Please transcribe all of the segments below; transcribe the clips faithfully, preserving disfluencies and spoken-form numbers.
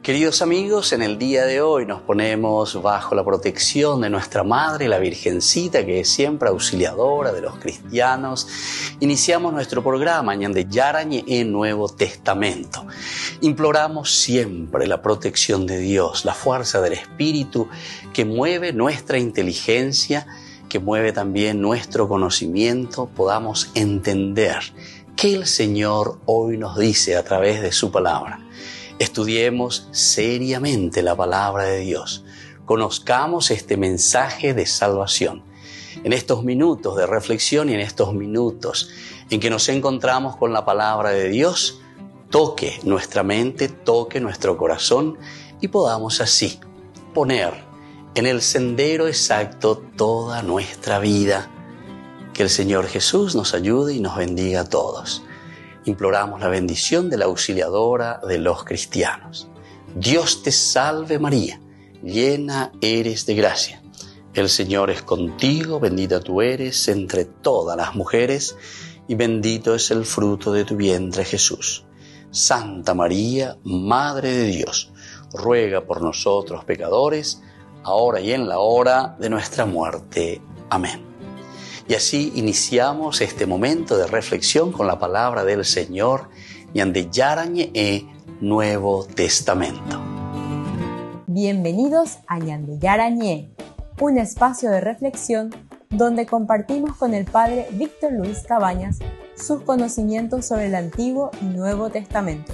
Queridos amigos, en el día de hoy nos ponemos bajo la protección de nuestra Madre, la Virgencita, que es siempre auxiliadora de los cristianos. Iniciamos nuestro programa Ñande Yarañe en Nuevo Testamento. Imploramos siempre la protección de Dios, la fuerza del Espíritu que mueve nuestra inteligencia, que mueve también nuestro conocimiento, podamos entender qué el Señor hoy nos dice a través de su palabra. Estudiemos seriamente la palabra de Dios. Conozcamos este mensaje de salvación. En estos minutos de reflexión y en estos minutos en que nos encontramos con la palabra de Dios, toque nuestra mente, toque nuestro corazón y podamos así poner en el sendero exacto toda nuestra vida. Que el Señor Jesús nos ayude y nos bendiga a todos. Imploramos la bendición de la auxiliadora de los cristianos. Dios te salve María, llena eres de gracia. El Señor es contigo, bendita tú eres entre todas las mujeres y bendito es el fruto de tu vientre Jesús. Santa María, Madre de Dios, ruega por nosotros pecadores, ahora y en la hora de nuestra muerte. Amén. Y así iniciamos este momento de reflexión con la palabra del Señor, Ñande Yarañe e Nuevo Testamento. Bienvenidos a Ñande Yarañe, un espacio de reflexión donde compartimos con el Padre Víctor Luis Cabañas sus conocimientos sobre el Antiguo y Nuevo Testamento.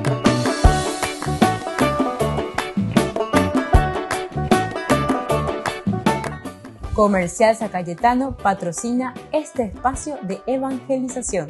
Comercial San Cayetano patrocina este espacio de evangelización.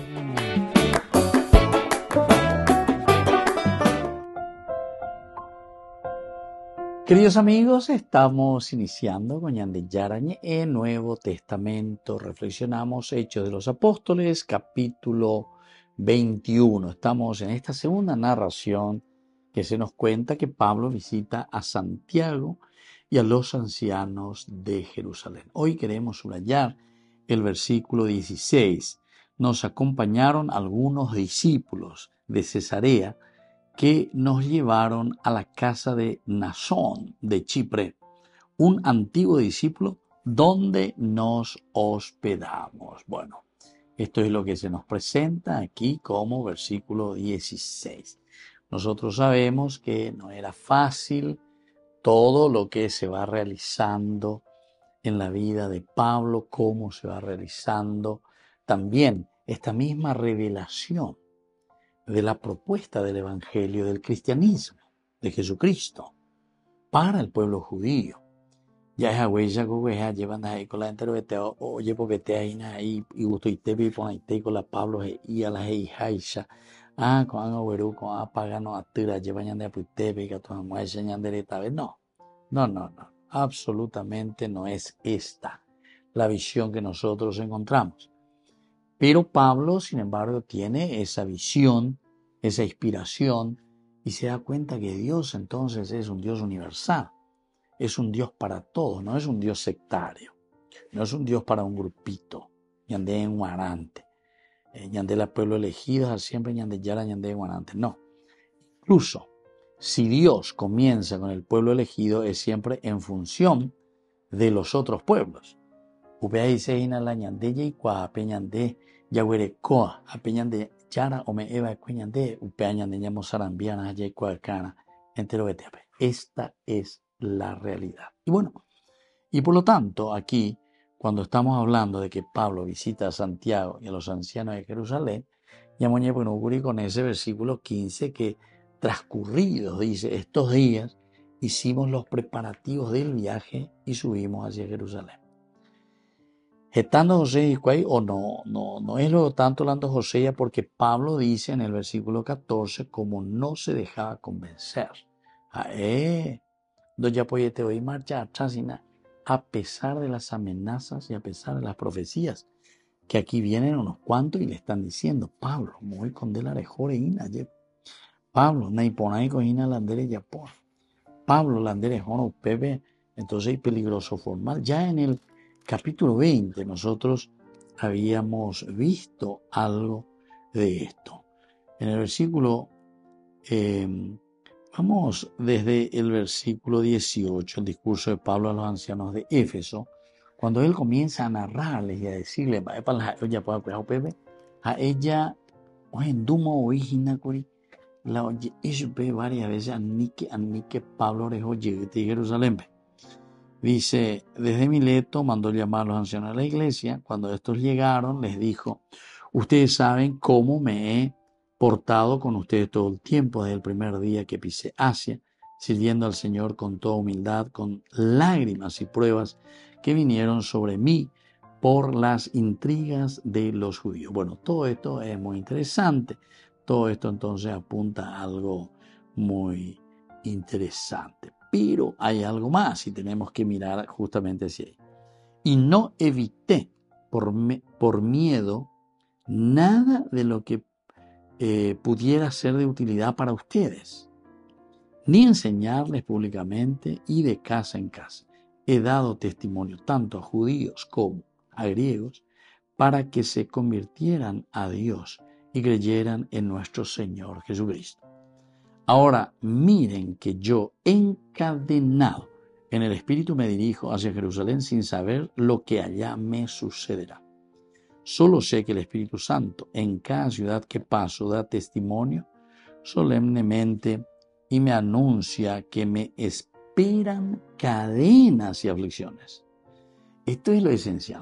Queridos amigos, estamos iniciando con Ñande Yarañe en Nuevo Testamento. Reflexionamos Hechos de los Apóstoles, capítulo veintiuno. Estamos en esta segunda narración que se nos cuenta que Pablo visita a Santiago y a los ancianos de Jerusalén. Hoy queremos subrayar el versículo dieciséis. Nos acompañaron algunos discípulos de Cesarea que nos llevaron a la casa de Nasón de Chipre, un antiguo discípulo donde nos hospedamos. Bueno, esto es lo que se nos presenta aquí como versículo dieciséis. Nosotros sabemos que no era fácil todo lo que se va realizando en la vida de Pablo, cómo se va realizando también esta misma revelación de la propuesta del Evangelio, del cristianismo, de Jesucristo, para el pueblo judío. Ya es huella que llevan ahí con la entero oye porque te hay ahí y gusto y te vi con ahí con la Pablo y a la hija ah con agüero con apagano atira llevan de aputebe que tu mamá enseñan de esta vez no no no no absolutamente no es esta la visión que nosotros encontramos. Pero Pablo, sin embargo, tiene esa visión, esa inspiración y se da cuenta que Dios entonces es un Dios universal. Es un Dios para todos, no es un Dios sectario, no es un Dios para un grupito, ñande en guarante, eh, ñande la pueblo elegido, siempre ñande yara, ñande en guarante, no. Incluso, si Dios comienza con el pueblo elegido, es siempre en función de los otros pueblos. Upea dice ina la ñande y cua, apeñande, yaguere coa, apeñande yara, o me eva cuñande, upea ñande ñamo sarambiana, y cua cana, entero beteape. Esta es la realidad. Y bueno, y por lo tanto, aquí, cuando estamos hablando de que Pablo visita a Santiago y a los ancianos de Jerusalén, ya moñe bueno ocurrir con ese versículo quince que transcurridos, dice, estos días hicimos los preparativos del viaje y subimos hacia Jerusalén. Estando José y Cuay, o no, no, no es lo tanto hablando José ya porque Pablo dice en el versículo catorce como no se dejaba convencer. Ah, eh, Doña Poyete hoy marcha atrás a pesar de las amenazas y a pesar de las profecías que aquí vienen unos cuantos y le están diciendo Pablo, muy con de la rejore ina Pablo, naiponai con ina landere ya por Pablo landere jono pepe, entonces es peligroso formal. Ya en el capítulo veinte nosotros habíamos visto algo de esto. En el versículo eh, Vamos desde el versículo dieciocho, el discurso de Pablo a los ancianos de Éfeso, cuando él comienza a narrarles y a decirles, a ella, en Dumo original, la oye, ve varias veces a Nike, a Nike Pablo Rejo de Jerusalén. Dice, desde Mileto mandó llamar a los ancianos de la iglesia. Cuando estos llegaron, les dijo, ustedes saben cómo me he portado con ustedes todo el tiempo, desde el primer día que pisé Asia, sirviendo al Señor con toda humildad, con lágrimas y pruebas que vinieron sobre mí por las intrigas de los judíos. Bueno, todo esto es muy interesante. Todo esto entonces apunta a algo muy interesante. Pero hay algo más y tenemos que mirar justamente hacia ahí. Y no evité por, me, por miedo nada de lo que eh, pudiera ser de utilidad para ustedes, ni enseñarles públicamente y de casa en casa. He dado testimonio tanto a judíos como a griegos para que se convirtieran a Dios y creyeran en nuestro Señor Jesucristo. Ahora miren que yo, encadenado en el Espíritu, me dirijo hacia Jerusalén sin saber lo que allá me sucederá. Solo sé que el Espíritu Santo en cada ciudad que paso da testimonio solemnemente y me anuncia que me esperan cadenas y aflicciones. Esto es lo esencial.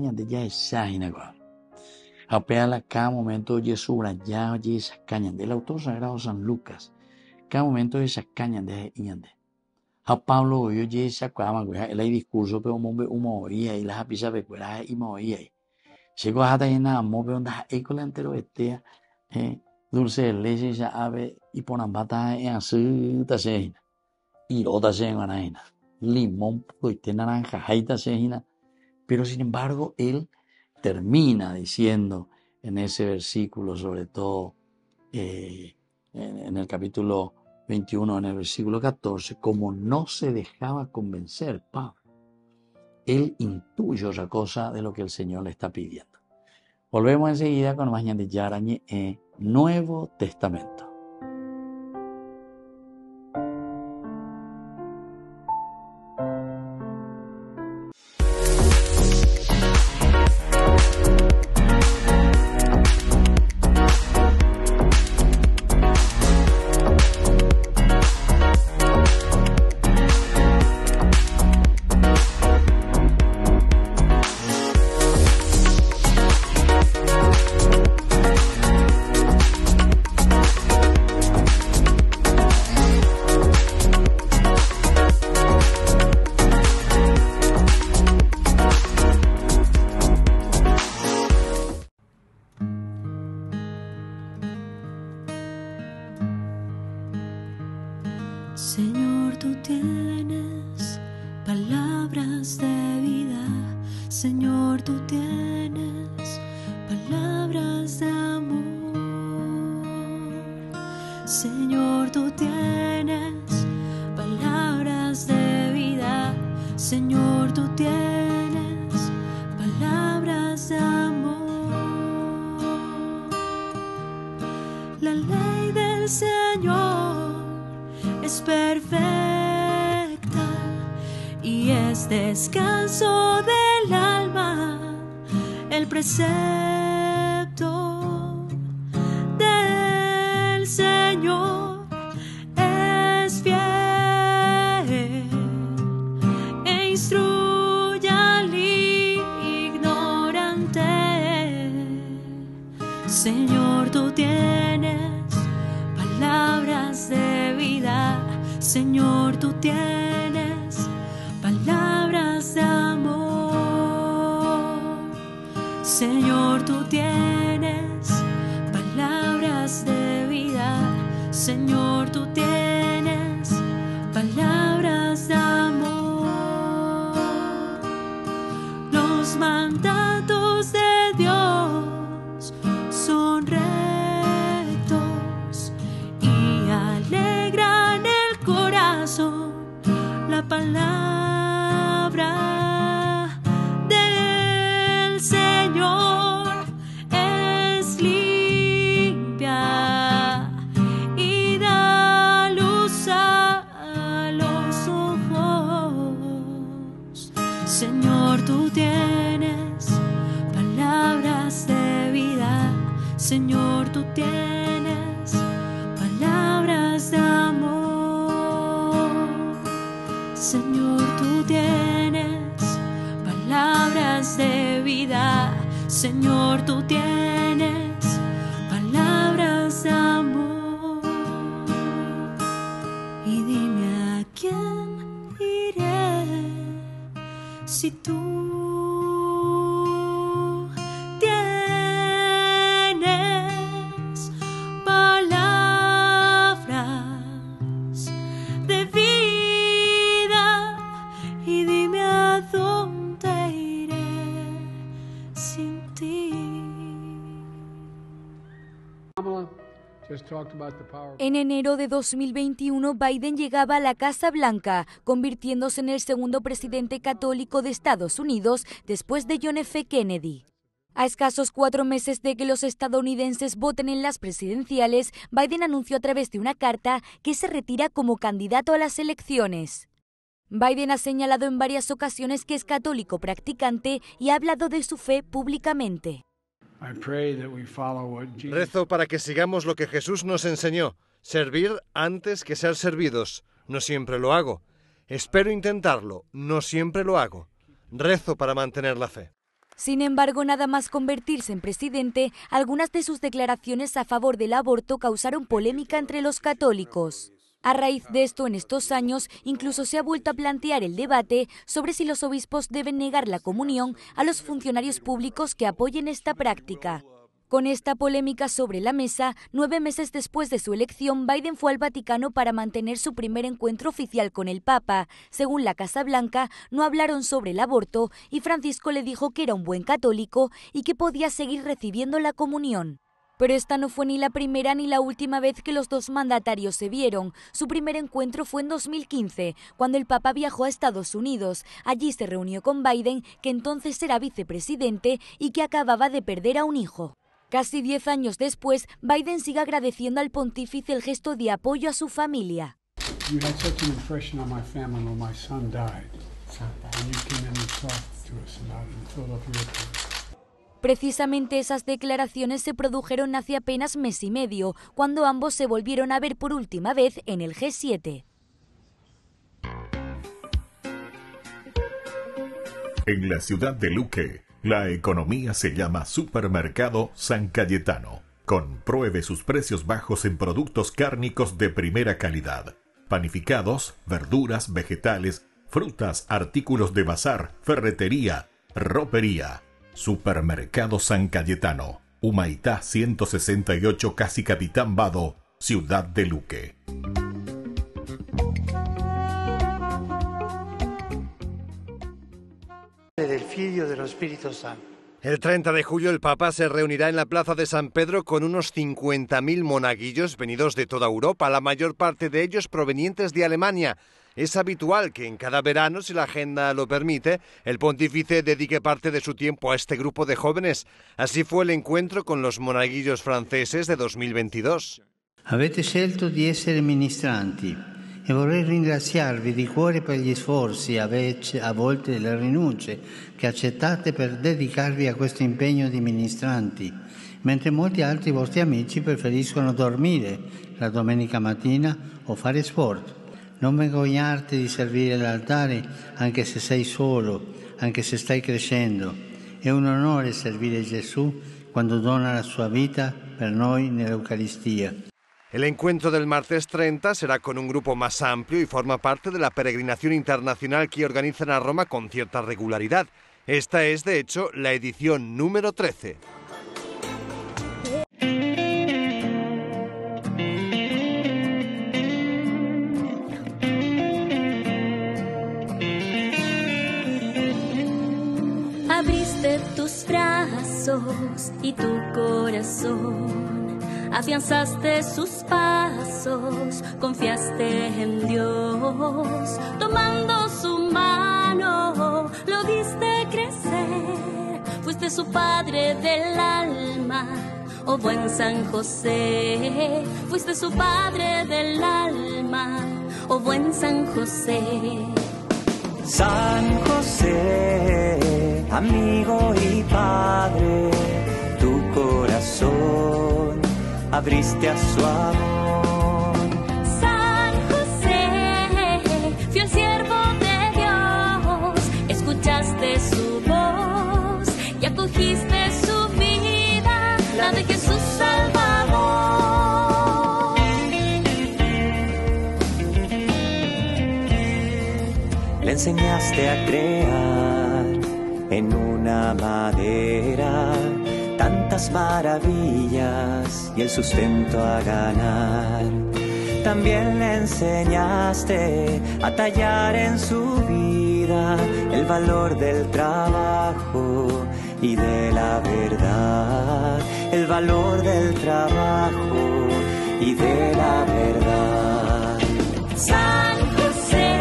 A cada momento oye subrayado, oye esas cañas del autor sagrado San Lucas. Cada momento de esas cañas de Iñande. A Pablo oye esa cuama, él hay discurso, pero un humo oía y las apisas de cuera y mo oía. Llegó a estar llena de amor, pero onda écola entero estea, dulce de leche, ya ave y ponan bata en azul, tasejina. Y otra se en limón, pues naranja, jaita sejina. Pero sin embargo, él termina diciendo en ese versículo, sobre todo eh, en, en el capítulo veintiuno, en el versículo catorce, como no se dejaba convencer Pablo, él intuye otra cosa de lo que el Señor le está pidiendo. Volvemos enseguida con más de Yarañe en Nuevo Testamento. Señor, tú tienes palabras de vida. Señor, tú tienes palabras de amor. Señor, tú tienes palabras de vida. Señor, tú tienes palabras de amor. La ley del Señor es perfecta y es descanso del alma, el precepto del Señor es fiel e instruye al ignorante. Señor, tú tienes palabras de vida. Señor, tú tienes palabras de amor. Señor, tú tienes palabras de vida. Señor, tú tienes palabras de amor. Los mandatos de Dios son rectos y alegran el corazón. La palabra del Señor es limpia y da luz tú tienes palabras de vida. Señor, tú tienes palabras de amor. Señor, tú tienes palabras de vida. Señor, tú tienes palabras de amor. Y dime a quién iré si tú En enero de dos mil veintiuno, Biden llegaba a la Casa Blanca, convirtiéndose en el segundo presidente católico de Estados Unidos después de John F. Kennedy. A escasos cuatro meses de que los estadounidenses voten en las presidenciales, Biden anunció a través de una carta que se retira como candidato a las elecciones. Biden ha señalado en varias ocasiones que es católico practicante y ha hablado de su fe públicamente. Rezo para que sigamos lo que Jesús nos enseñó, servir antes que ser servidos. No siempre lo hago. Espero intentarlo, no siempre lo hago. Rezo para mantener la fe. Sin embargo, nada más convertirse en presidente, algunas de sus declaraciones a favor del aborto causaron polémica entre los católicos. A raíz de esto, en estos años, incluso se ha vuelto a plantear el debate sobre si los obispos deben negar la comunión a los funcionarios públicos que apoyen esta práctica. Con esta polémica sobre la mesa, nueve meses después de su elección, Biden fue al Vaticano para mantener su primer encuentro oficial con el Papa. Según la Casa Blanca, no hablaron sobre el aborto y Francisco le dijo que era un buen católico y que podía seguir recibiendo la comunión. Pero esta no fue ni la primera ni la última vez que los dos mandatarios se vieron. Su primer encuentro fue en dos mil quince, cuando el Papa viajó a Estados Unidos. Allí se reunió con Biden, que entonces era vicepresidente y que acababa de perder a un hijo. Casi diez años después, Biden sigue agradeciendo al pontífice el gesto de apoyo a su familia. Precisamente esas declaraciones se produjeron hace apenas mes y medio, cuando ambos se volvieron a ver por última vez en el G siete. En la ciudad de Luque, la economía se llama Supermercado San Cayetano. Compruebe sus precios bajos en productos cárnicos de primera calidad. Panificados, verduras, vegetales, frutas, artículos de bazar, ferretería, ropería. Supermercado San Cayetano, Humaitá ciento sesenta y ocho, Casi Capitán Vado, Ciudad de Luque. Del Figlio dello Spirito Santo. El treinta de julio el Papa se reunirá en la Plaza de San Pedro con unos cincuenta mil monaguillos venidos de toda Europa, la mayor parte de ellos provenientes de Alemania. Es habitual que en cada verano, si la agenda lo permite, el pontífice dedique parte de su tiempo a este grupo de jóvenes. Así fue el encuentro con los monaguillos franceses de dos mil veintidós. Avete scelto di essere ministranti e vorrei ringraziarvi di cuore per gli sforzi, a volte le rinunce, che accettate per dedicarvi a questo impegno di ministranti, mentre molti altri vostri amici preferiscono dormire la domenica mattina o fare sport. Non vergognarti di servire l'altare anche se sei solo, anche se stai crescendo. È un onore servire Gesù quando dona la sua vita per noi nell'Eucaristia. El encuentro del martes treinta será con un grupo más amplio y forma parte de la peregrinación internacional que organizan a Roma con cierta regularidad. Esta es, de hecho, la edición número trece. Abriste tus brazos y tu corazón, afianzaste sus pasos, confiaste en Dios, tomando su mano, lo viste crecer, fuiste su padre del alma, oh buen San José, fuiste su padre del alma, oh buen San José. San José, amigo y padre, tu corazón abriste a su amor. San José, fiel siervo de Dios, escuchaste su voz y acogiste su vida, la de Jesús Salvador. Le enseñaste a crear en una madera tantas maravillas y el sustento a ganar. También le enseñaste a tallar en su vida el valor del trabajo y de la verdad, el valor del trabajo y de la verdad. San José,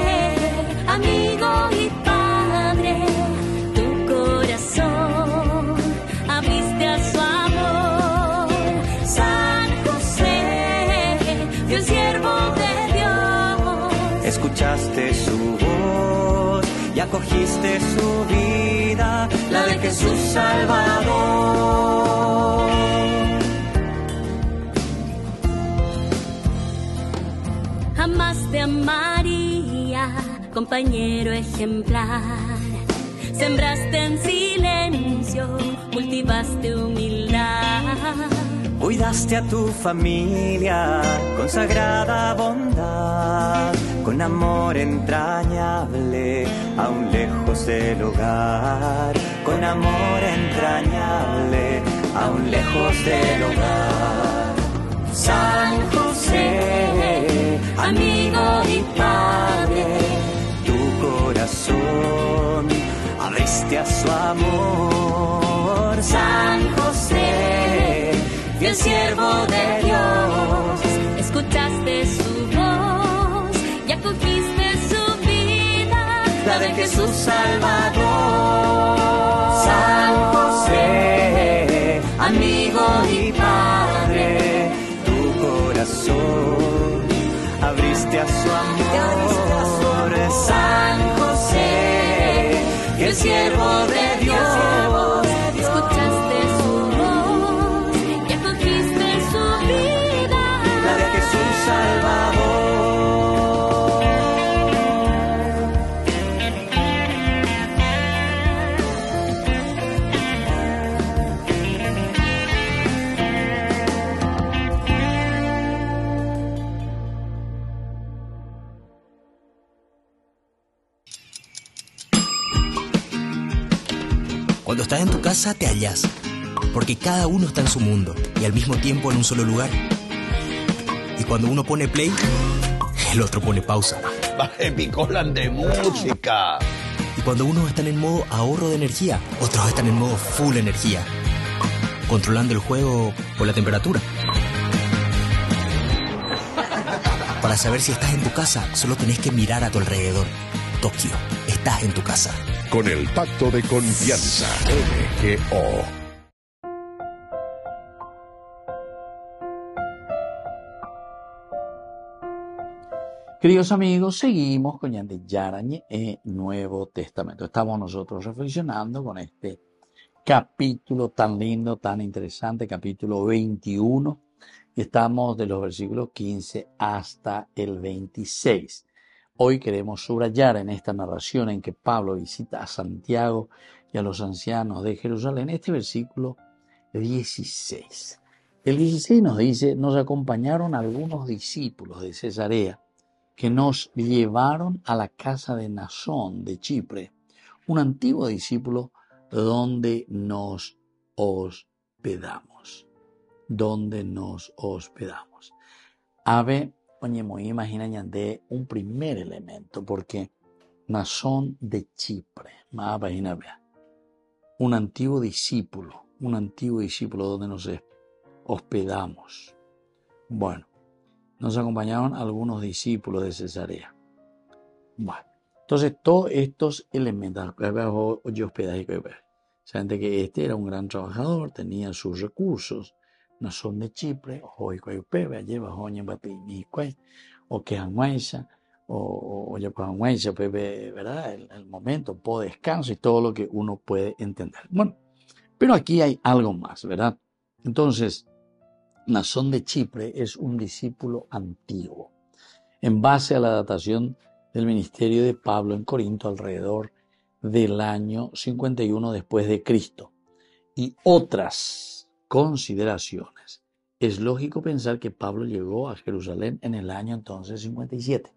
amigo y padre, tu corazón abriste a su amor. San José, fiel siervo de Dios, escuchaste su voz y acogiste su vida, la de Jesús Salvador. Amaste a María, compañero ejemplar. Sembraste en silencio, cultivaste humildad. Cuidaste a tu familia con sagrada bondad, con amor entrañable, aún lejos del hogar. Con amor entrañable, aún lejos del hogar. San José, amigo y padre, tu corazón abriste a su amor. San José, fiel siervo de Dios, escuchaste su voz y acogiste su vida, la de Jesús Salvador. San José, amigo y padre, tu corazón abriste a su amor. San José, fiel siervo de Dios, escuchaste su voz y acogiste su vida, la de Jesús Salvador. Cuando estás en tu casa te hallas, porque cada uno está en su mundo y al mismo tiempo en un solo lugar. Y cuando uno pone play, el otro pone pausa. Baje picolan de música. Y cuando unos están en modo ahorro de energía, otros están en modo full energía, controlando el juego por la temperatura. Para saber si estás en tu casa, solo tenés que mirar a tu alrededor. Tokio, estás en tu casa. Con el Pacto de Confianza, N G O. Queridos amigos, seguimos con Ñande Yarañe en Nuevo Testamento. Estamos nosotros reflexionando con este capítulo tan lindo, tan interesante, capítulo veintiuno. Estamos de los versículos quince hasta el veintiséis. Hoy queremos subrayar en esta narración en que Pablo visita a Santiago y a los ancianos de Jerusalén este versículo dieciséis. El dieciséis nos dice: nos acompañaron algunos discípulos de Cesarea que nos llevaron a la casa de Nasón de Chipre, un antiguo discípulo, donde nos hospedamos. Donde nos hospedamos. A ver, oye, me imagino de un primer elemento, porque Nasón de Chipre, más imagina, un antiguo discípulo, un antiguo discípulo donde nos hospedamos. Bueno, nos acompañaron algunos discípulos de Cesarea. Bueno, entonces todos estos elementos, oye, hospedaje, saben que este era un gran trabajador, tenía sus recursos. Nasón de Chipre, hoy que lleva hoy en Batini, o que Anguaisa, o, o ya pues, ¿verdad? El, el momento, po descanso y todo lo que uno puede entender. Bueno, pero aquí hay algo más, ¿verdad? Entonces, Mnasón de Chipre es un discípulo antiguo. En base a la datación del ministerio de Pablo en Corinto alrededor del año cincuenta y uno después de Cristo y otras consideraciones, es lógico pensar que Pablo llegó a Jerusalén en el año entonces cincuenta y siete.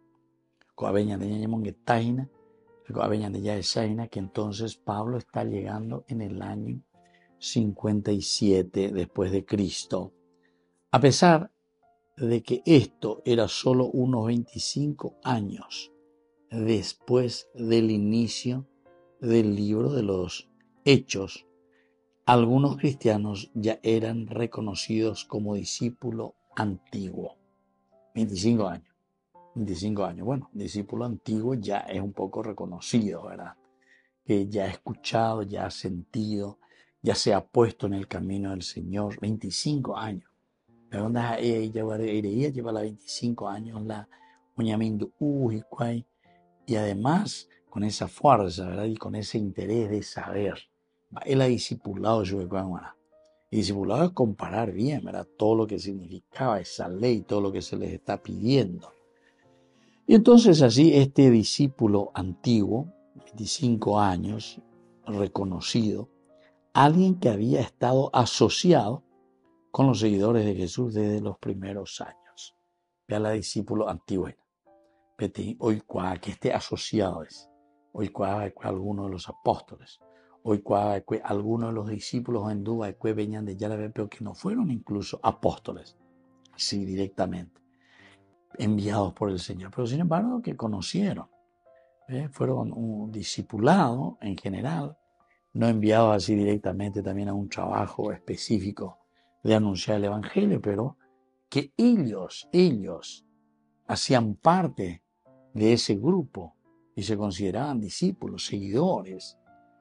Que entonces Pablo está llegando en el año cincuenta y siete después de Cristo. A pesar de que esto era solo unos veinticinco años después del inicio del libro de los Hechos, algunos cristianos ya eran reconocidos como discípulo antiguo. veinticinco años. veinticinco años. Bueno, discípulo antiguo ya es un poco reconocido, ¿verdad? Que ya ha escuchado, ya ha sentido, ya se ha puesto en el camino del Señor. veinticinco años. Ella lleva la veinticinco años la uñamindo y además con esa fuerza, ¿verdad? Y con ese interés de saber. Él ha discipulado y discipulado es comparar bien, ¿verdad? Todo lo que significaba esa ley, todo lo que se les está pidiendo. Y entonces así este discípulo antiguo, veinticinco años, reconocido, alguien que había estado asociado con los seguidores de Jesús desde los primeros años. Vea la discípulo antiguo. Hoy que esté asociado es. Hoy que alguno de los apóstoles. Hoy que algunos de los discípulos en duda que venían de Yahvé, pero que no fueron incluso apóstoles. Así directamente. Enviados por el Señor. Pero sin embargo que conocieron. ¿eh? Fueron un discipulado en general. No enviados así directamente también a un trabajo específico de anunciar el Evangelio, pero que ellos, ellos hacían parte de ese grupo y se consideraban discípulos, seguidores.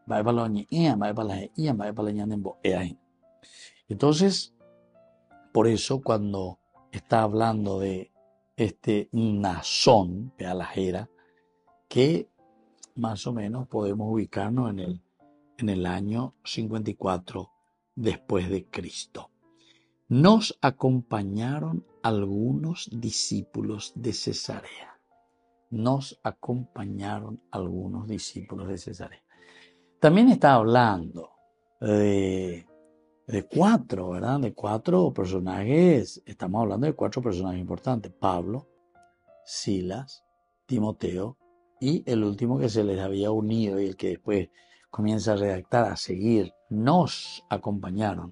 Entonces, por eso cuando está hablando de este Mnasón, Pealajera, que más o menos podemos ubicarnos en el, en el año cincuenta y cuatro después de Cristo. Nos acompañaron algunos discípulos de Cesarea. Nos acompañaron algunos discípulos de Cesarea. También está hablando de, de cuatro, ¿verdad? De cuatro personajes. Estamos hablando de cuatro personajes importantes. Pablo, Silas, Timoteo y el último que se les había unido y el que después comienza a redactar, a seguir. Nos acompañaron.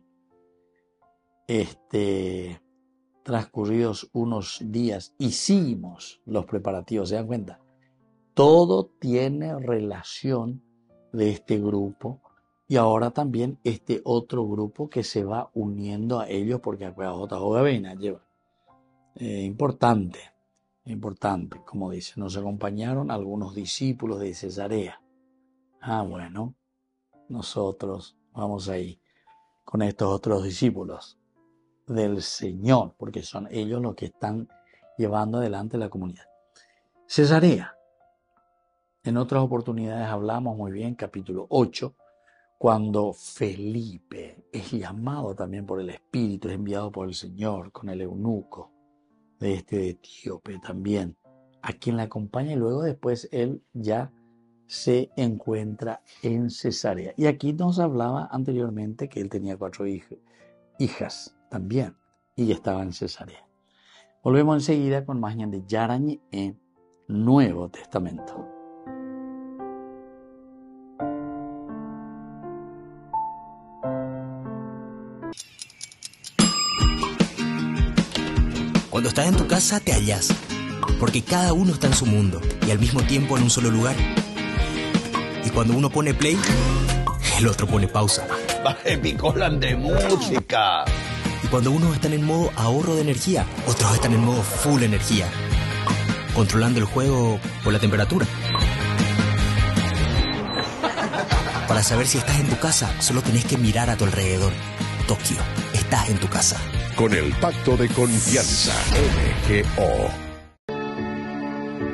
Este, transcurridos unos días, hicimos los preparativos. ¿Se dan cuenta? Todo tiene relación de este grupo y ahora también este otro grupo que se va uniendo a ellos porque acuérdate, lleva. Eh, importante, importante, como dice, nos acompañaron algunos discípulos de Cesarea. Ah, bueno, nosotros vamos ahí con estos otros discípulos del Señor, porque son ellos los que están llevando adelante la comunidad. Cesarea. En otras oportunidades hablamos muy bien, capítulo ocho, cuando Felipe es llamado también por el Espíritu, es enviado por el Señor con el eunuco de este etíope también, a quien le acompaña y luego después él ya se encuentra en Cesarea. Y aquí nos hablaba anteriormente que él tenía cuatro hij- hijas también y estaba en Cesarea. Volvemos enseguida con más de Yarañe en Nuevo Testamento. Cuando estás en tu casa te hallas, porque cada uno está en su mundo y al mismo tiempo en un solo lugar. Y cuando uno pone play, el otro pone pausa. Baje Picolan de música. Y cuando unos están en modo ahorro de energía, otros están en modo full energía, controlando el juego por la temperatura. Para saber si estás en tu casa, solo tenés que mirar a tu alrededor. Tokio, estás en tu casa. Con el Pacto de Confianza M G O.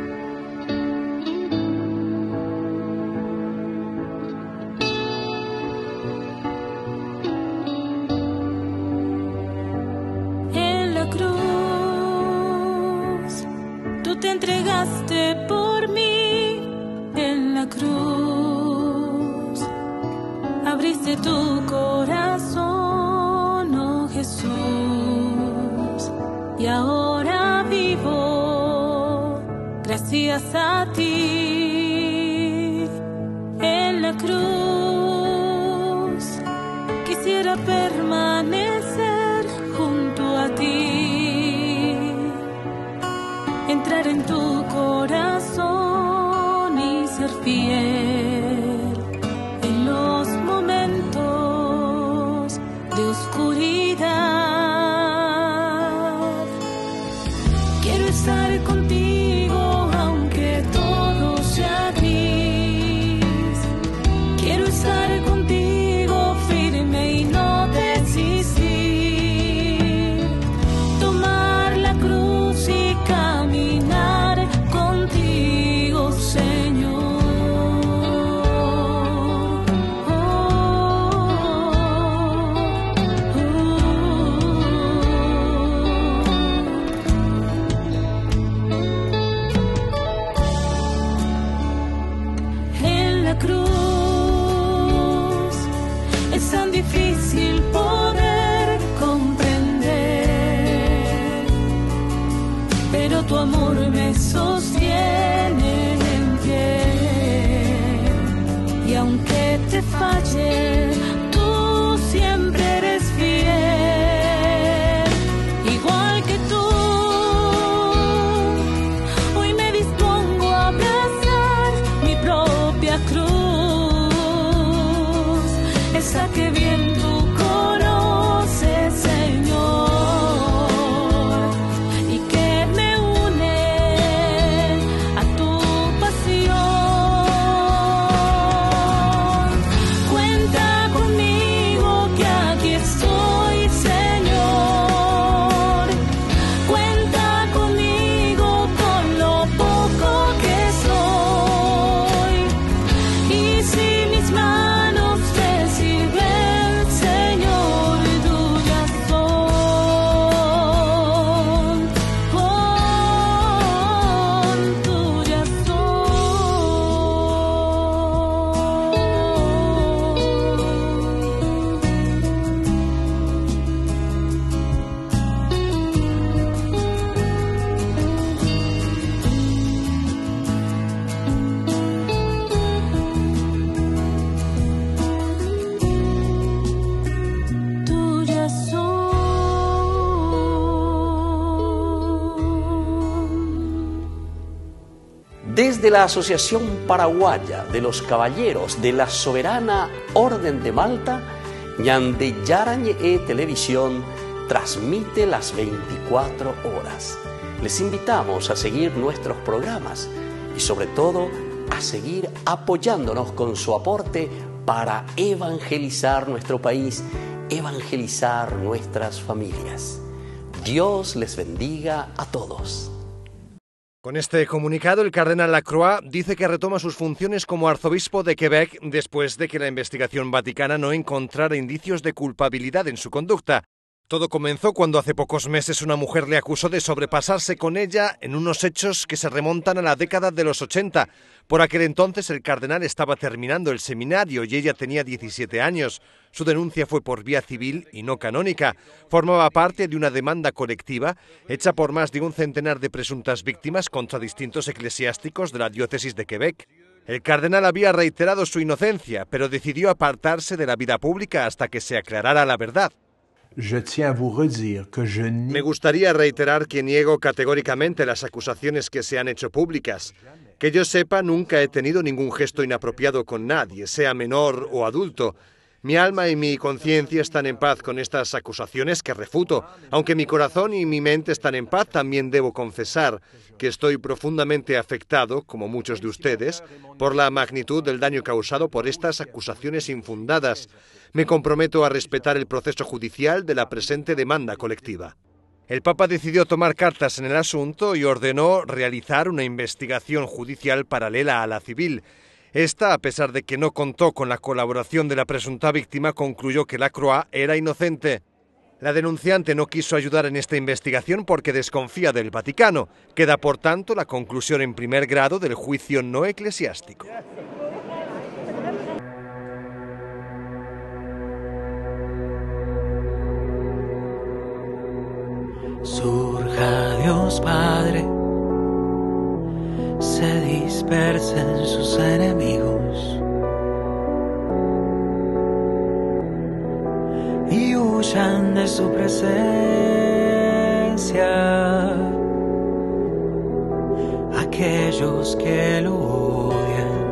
tú te entregaste por mí en la cruz. Abriste tu corazón, oh Jesús, y ahora vivo gracias a ti. En la cruz quisiera permanecer junto a ti, entrar en tu corazón y ser fiel en los momentos de oscuridad. Quiero estar contigo aunque todo sea gris. Quiero estar contigo firme y no desistir. Tomar la cruz y caminar contigo, Señor. Oh, oh, oh. En la cruz es tan difícil poder comprender, pero tu amor me sostiene en pie. Y aunque te falle, tú siempre eres fiel. Igual que tú, hoy me dispongo a abrazar mi propia cruz, esa que bien tú conoces, Señor, y que me une a tu pasión. Cuenta conmigo que aquí estoy, Señor. Cuenta conmigo con lo poco que soy. Y si mis manos te sirven, Señor, tuyas son. Oh, tuyas son. Tuyas son. Desde la Asociación Paraguaya de los Caballeros de la Soberana Orden de Malta, Ñande Yarañe Televisión transmite las veinticuatro horas. Les invitamos a seguir nuestros programas y sobre todo a seguir apoyándonos con su aporte para evangelizar nuestro país, evangelizar nuestras familias. Dios les bendiga a todos. Con este comunicado, el cardenal Lacroix dice que retoma sus funciones como arzobispo de Quebec después de que la investigación vaticana no encontrara indicios de culpabilidad en su conducta. Todo comenzó cuando hace pocos meses una mujer le acusó de sobrepasarse con ella en unos hechos que se remontan a la década de los ochenta. Por aquel entonces el cardenal estaba terminando el seminario y ella tenía diecisiete años. Su denuncia fue por vía civil y no canónica. Formaba parte de una demanda colectiva hecha por más de un centenar de presuntas víctimas contra distintos eclesiásticos de la diócesis de Quebec. El cardenal había reiterado su inocencia, pero decidió apartarse de la vida pública hasta que se aclarara la verdad. Me gustaría reiterar que niego categóricamente las acusaciones que se han hecho públicas. Que yo sepa, nunca he tenido ningún gesto inapropiado con nadie, sea menor o adulto. Mi alma y mi conciencia están en paz con estas acusaciones que refuto. Aunque mi corazón y mi mente están en paz, también debo confesar que estoy profundamente afectado, como muchos de ustedes, por la magnitud del daño causado por estas acusaciones infundadas. Me comprometo a respetar el proceso judicial de la presente demanda colectiva. El Papa decidió tomar cartas en el asunto y ordenó realizar una investigación judicial paralela a la civil. Esta, a pesar de que no contó con la colaboración de la presunta víctima, concluyó que Lacroix era inocente. La denunciante no quiso ayudar en esta investigación porque desconfía del Vaticano. Queda, por tanto, la conclusión en primer grado del juicio no eclesiástico. Surja Dios Padre, se dispersen sus enemigos y huyan de su presencia aquellos que lo odian.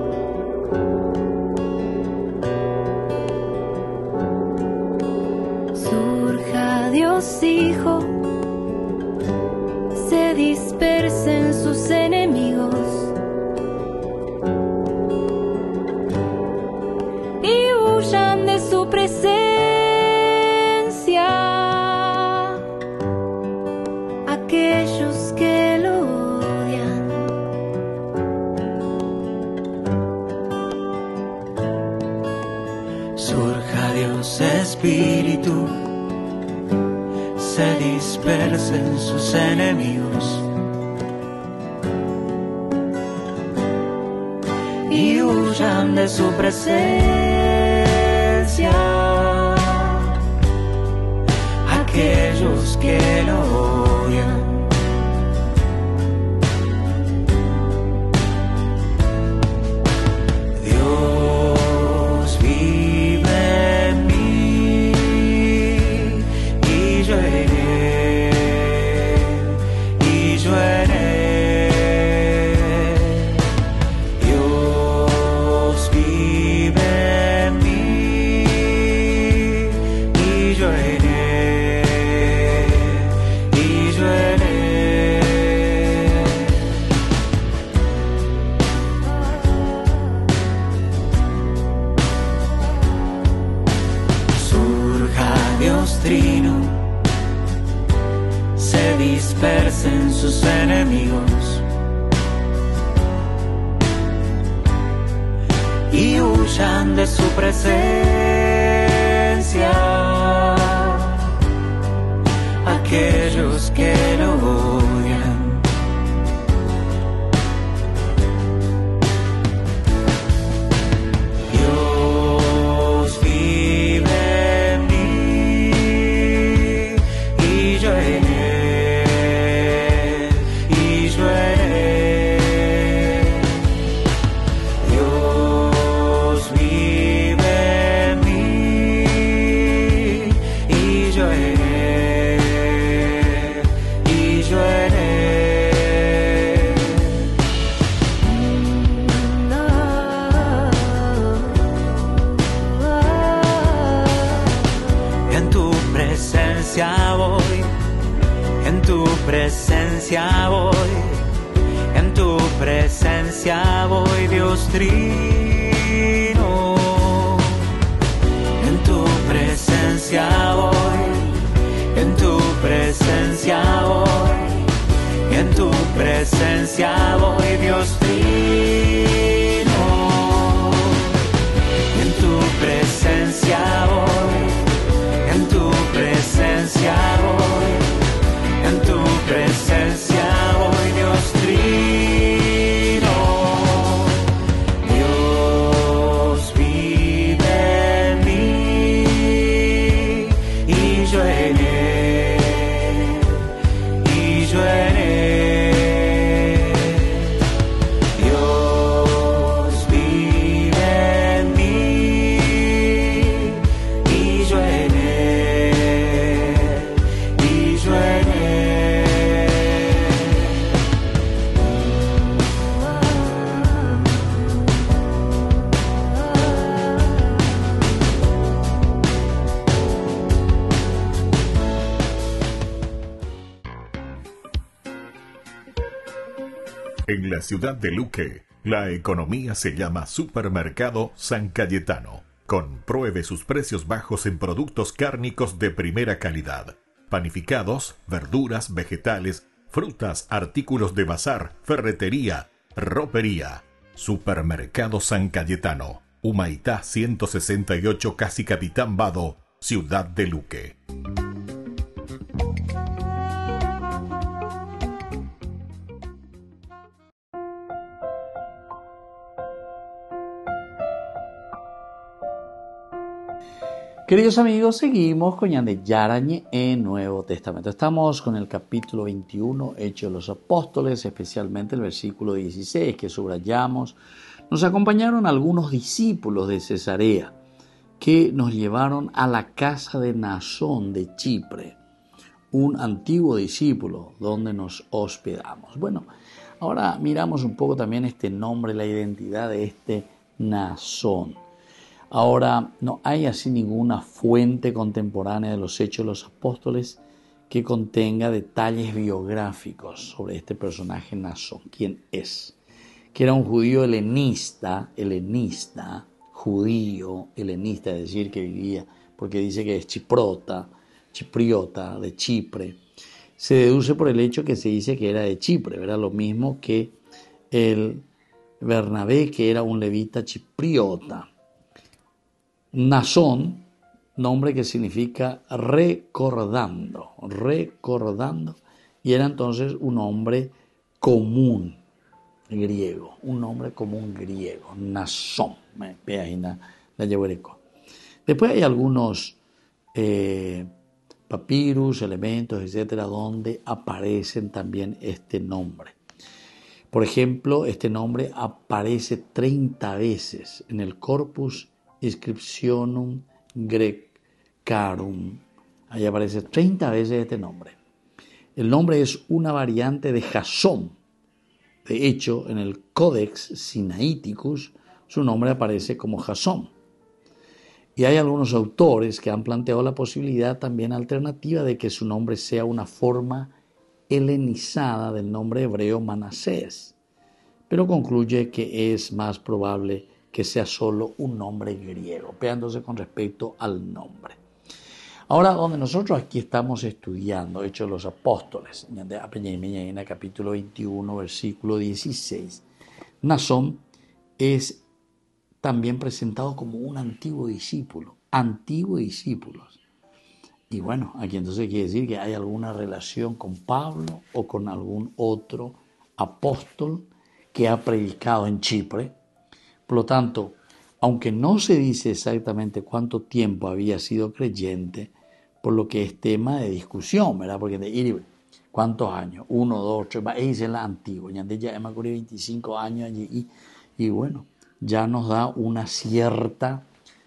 Surja Dios Hijo, se dispersen sus enemigos y huyan de su presencia aquellos que lo odian. Surja Dios Espíritu, se dispersen sus enemigos y huyan de su presencia aquellos que lo odian. Dios vive en mí y yo en dispersen sus enemigos y huyan de su presencia aquellos que lo odian. Dios vive en mí y yo en él. Voy, en tu presencia voy, en tu presencia voy, Dios Trino. En tu presencia voy, en tu presencia voy, en tu presencia voy, Dios Trino. En tu presencia voy, en tu presencia voy, en tu presencia voy, Dios Trino. Dios vive en mí y yo en él, y yo en él. Dios vive en mí y yo en él. En la ciudad de Luque, la economía se llama Supermercado San Cayetano. Compruebe sus precios bajos en productos cárnicos de primera calidad. Panificados, verduras, vegetales, frutas, artículos de bazar, ferretería, ropería. Supermercado San Cayetano. Humaitá ciento sesenta y ocho, Casi Capitán Vado, ciudad de Luque. Queridos amigos, seguimos con Ñande Yarañe en Nuevo Testamento. Estamos con el capítulo veintiuno, Hechos de los Apóstoles, especialmente el versículo dieciséis que subrayamos. Nos acompañaron algunos discípulos de Cesarea que nos llevaron a la casa de Nasón de Chipre, un antiguo discípulo donde nos hospedamos. Bueno, ahora miramos un poco también este nombre, la identidad de este Nasón. Ahora, no hay así ninguna fuente contemporánea de los Hechos de los Apóstoles que contenga detalles biográficos sobre este personaje Nasón. ¿Quién es? Que era un judío helenista, helenista, judío helenista, es decir, que vivía, porque dice que es chiprota, chipriota, de Chipre. Se deduce por el hecho que se dice que era de Chipre, ¿verdad? Lo mismo que el Bernabé, que era un levita chipriota. Nasón, nombre que significa recordando, recordando, y era entonces un nombre común griego, un nombre común griego, Nasón, la llevo. Después hay algunos eh, papirus, elementos, etcétera, donde aparecen también este nombre. Por ejemplo, este nombre aparece treinta veces en el Corpus Inscriptionum Graecarum. Ahí aparece treinta veces este nombre. El nombre es una variante de Jasón. De hecho, en el Codex Sinaiticus, su nombre aparece como Jasón. Y hay algunos autores que han planteado la posibilidad también alternativa de que su nombre sea una forma helenizada del nombre hebreo Manasés, pero concluye que es más probable que sea solo un nombre griego, pegándose con respecto al nombre. Ahora, donde nosotros aquí estamos estudiando Hechos de los Apóstoles, en el capítulo veintiuno, versículo dieciséis, Nasón es también presentado como un antiguo discípulo, antiguo discípulo. Y bueno, aquí entonces quiere decir que hay alguna relación con Pablo o con algún otro apóstol que ha predicado en Chipre. Por lo tanto, aunque no se dice exactamente cuánto tiempo había sido creyente, por lo que es tema de discusión, ¿verdad? Porque de ir, ¿cuántos años? Uno, dos, tres, esa es la antigua. Ya hemos ocurrido veinticinco años allí y, y bueno, ya nos da una cierta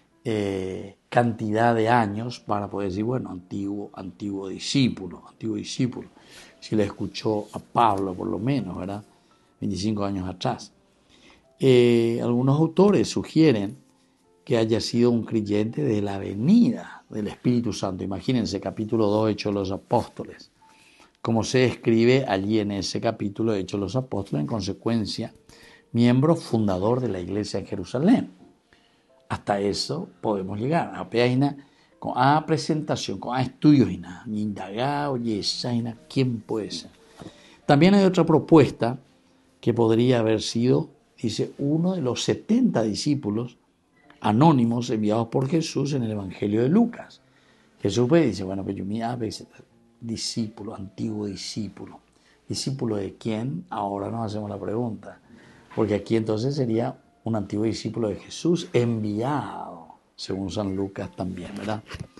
eh, cantidad de años para poder decir, bueno, antiguo, antiguo discípulo, antiguo discípulo. Si le escuchó a Pablo por lo menos, ¿verdad? veinticinco años atrás. Eh, algunos autores sugieren que haya sido un creyente de la venida del Espíritu Santo. Imagínense, capítulo dos, Hechos de los Apóstoles. Como se escribe allí en ese capítulo de Hechos de los Apóstoles, en consecuencia, miembro fundador de la iglesia en Jerusalén. Hasta eso podemos llegar. A página con a presentación, con a estudios y nada. Indagado, y esa, ¿quién puede ser? También hay otra propuesta que podría haber sido, dice, uno de los setenta discípulos anónimos enviados por Jesús en el Evangelio de Lucas. Jesús pues dice, bueno, pues yo me llamo discípulo, antiguo discípulo. ¿Discípulo de quién? Ahora nos hacemos la pregunta. Porque aquí entonces sería un antiguo discípulo de Jesús enviado, según San Lucas también, ¿verdad?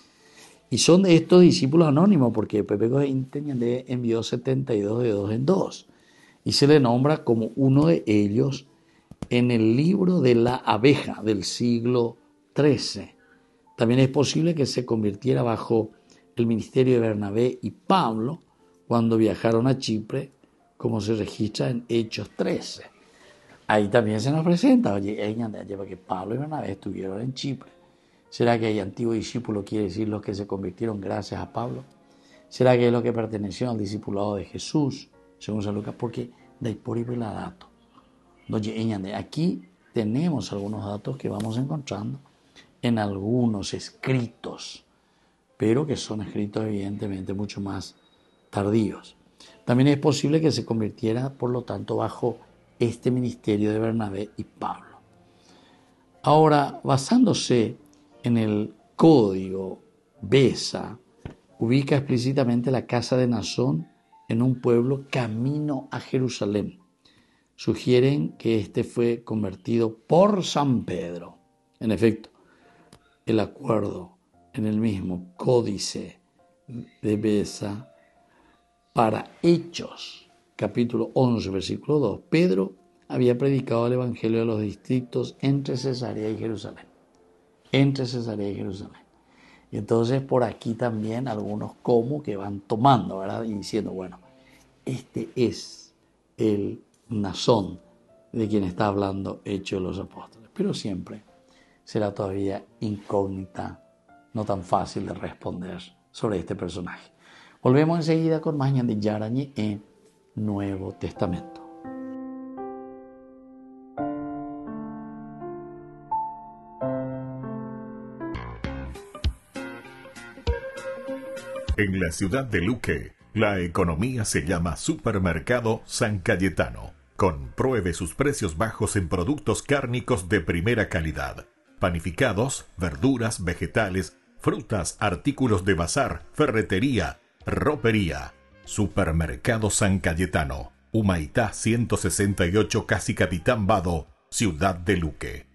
Y son de estos discípulos anónimos, porque Pepe le envió setenta y dos de dos en dos. Y se le nombra como uno de ellos en el libro de la abeja del siglo trece. También es posible que se convirtiera bajo el ministerio de Bernabé y Pablo cuando viajaron a Chipre, como se registra en Hechos trece. Ahí también se nos presenta, oye, que Pablo y Bernabé estuvieron en Chipre. ¿Será que hay antiguo discípulo quiere decir los que se convirtieron gracias a Pablo? ¿Será que es lo que perteneció al discipulado de Jesús, según San Lucas? Porque de ahí por ahí la dato. Aquí tenemos algunos datos que vamos encontrando en algunos escritos, pero que son escritos evidentemente mucho más tardíos. También es posible que se convirtiera, por lo tanto, bajo este ministerio de Bernabé y Pablo. Ahora, basándose en el código Beza ubica explícitamente la casa de Nazón en un pueblo camino a Jerusalén. Sugieren que este fue convertido por San Pedro. En efecto, el acuerdo en el mismo códice de Beza para Hechos, capítulo once, versículo dos, Pedro había predicado el evangelio a los distritos entre Cesarea y Jerusalén. Entre Cesarea y Jerusalén. Y entonces por aquí también algunos como que van tomando, ¿verdad? Y diciendo, bueno, este es el Nazón de quien está hablando Hechos de los Apóstoles. Pero siempre será todavía incógnita, no tan fácil de responder sobre este personaje. Volvemos enseguida con más Ñande Yarañe en Nuevo Testamento. En la ciudad de Luque, la economía se llama Supermercado San Cayetano. Compruebe sus precios bajos en productos cárnicos de primera calidad. Panificados, verduras, vegetales, frutas, artículos de bazar, ferretería, ropería. Supermercado San Cayetano, Humaitá ciento sesenta y ocho, Casi Capitán Vado, ciudad de Luque.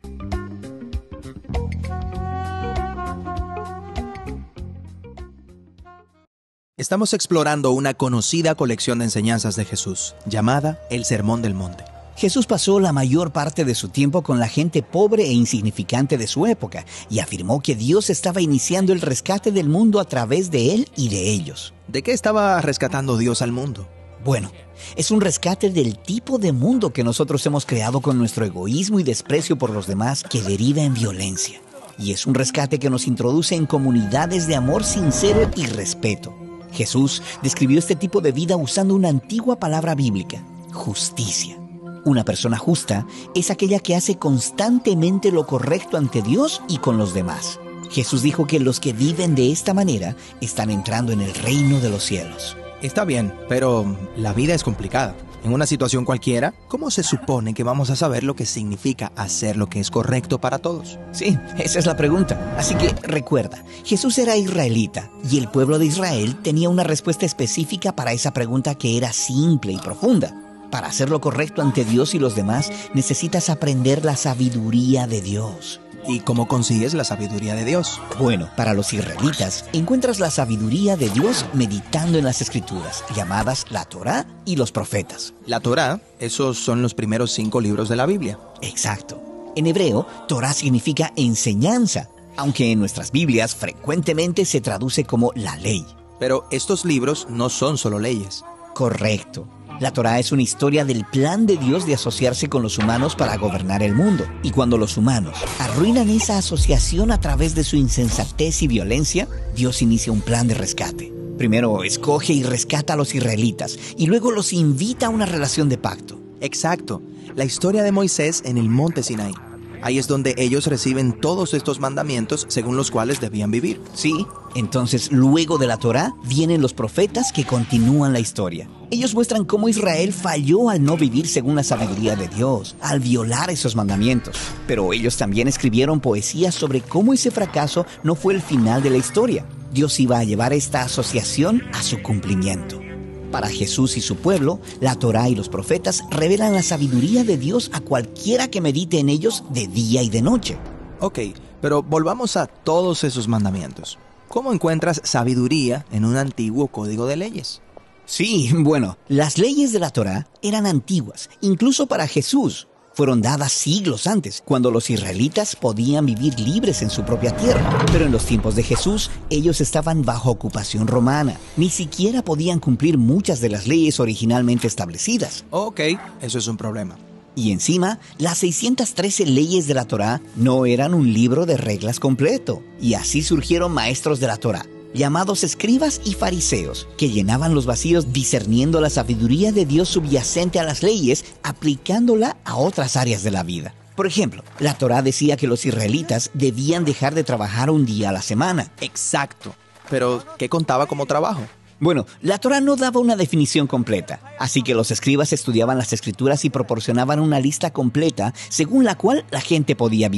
Estamos explorando una conocida colección de enseñanzas de Jesús, llamada El Sermón del Monte. Jesús pasó la mayor parte de su tiempo con la gente pobre e insignificante de su época y afirmó que Dios estaba iniciando el rescate del mundo a través de él y de ellos. ¿De qué estaba rescatando Dios al mundo? Bueno, es un rescate del tipo de mundo que nosotros hemos creado con nuestro egoísmo y desprecio por los demás que deriva en violencia. Y es un rescate que nos introduce en comunidades de amor sincero y respeto. Jesús describió este tipo de vida usando una antigua palabra bíblica, justicia. Una persona justa es aquella que hace constantemente lo correcto ante Dios y con los demás. Jesús dijo que los que viven de esta manera están entrando en el reino de los cielos. Está bien, pero la vida es complicada. En una situación cualquiera, ¿cómo se supone que vamos a saber lo que significa hacer lo que es correcto para todos? Sí, esa es la pregunta. Así que recuerda, Jesús era israelita y el pueblo de Israel tenía una respuesta específica para esa pregunta que era simple y profunda. Para hacer lo correcto ante Dios y los demás, necesitas aprender la sabiduría de Dios. ¿Y cómo consigues la sabiduría de Dios? Bueno, para los israelitas, encuentras la sabiduría de Dios meditando en las Escrituras, llamadas la Torá y los profetas. La Torá, esos son los primeros cinco libros de la Biblia. Exacto. En hebreo, Torá significa enseñanza, aunque en nuestras Biblias frecuentemente se traduce como la ley. Pero estos libros no son solo leyes. Correcto. La Torá es una historia del plan de Dios de asociarse con los humanos para gobernar el mundo. Y cuando los humanos arruinan esa asociación a través de su insensatez y violencia, Dios inicia un plan de rescate. Primero escoge y rescata a los israelitas y luego los invita a una relación de pacto. Exacto. La historia de Moisés en el monte Sinaí. Ahí es donde ellos reciben todos estos mandamientos según los cuales debían vivir. Sí, entonces luego de la Torá vienen los profetas que continúan la historia. Ellos muestran cómo Israel falló al no vivir según la sabiduría de Dios, al violar esos mandamientos. Pero ellos también escribieron poesías sobre cómo ese fracaso no fue el final de la historia. Dios iba a llevar esta asociación a su cumplimiento. Para Jesús y su pueblo, la Torá y los profetas revelan la sabiduría de Dios a cualquiera que medite en ellos de día y de noche. Ok, pero volvamos a todos esos mandamientos. ¿Cómo encuentras sabiduría en un antiguo código de leyes? Sí, bueno, las leyes de la Torá eran antiguas, incluso para Jesús. Fueron dadas siglos antes, cuando los israelitas podían vivir libres en su propia tierra. Pero en los tiempos de Jesús, ellos estaban bajo ocupación romana. Ni siquiera podían cumplir muchas de las leyes originalmente establecidas. Ok, eso es un problema. Y encima, las seiscientas trece leyes de la Torá no eran un libro de reglas completo. Y así surgieron maestros de la Torá, llamados escribas y fariseos, que llenaban los vacíos discerniendo la sabiduría de Dios subyacente a las leyes, aplicándola a otras áreas de la vida. Por ejemplo, la Torá decía que los israelitas debían dejar de trabajar un día a la semana. Exacto. Pero, ¿qué contaba como trabajo? Bueno, la Torá no daba una definición completa, así que los escribas estudiaban las escrituras y proporcionaban una lista completa según la cual la gente podía vivir.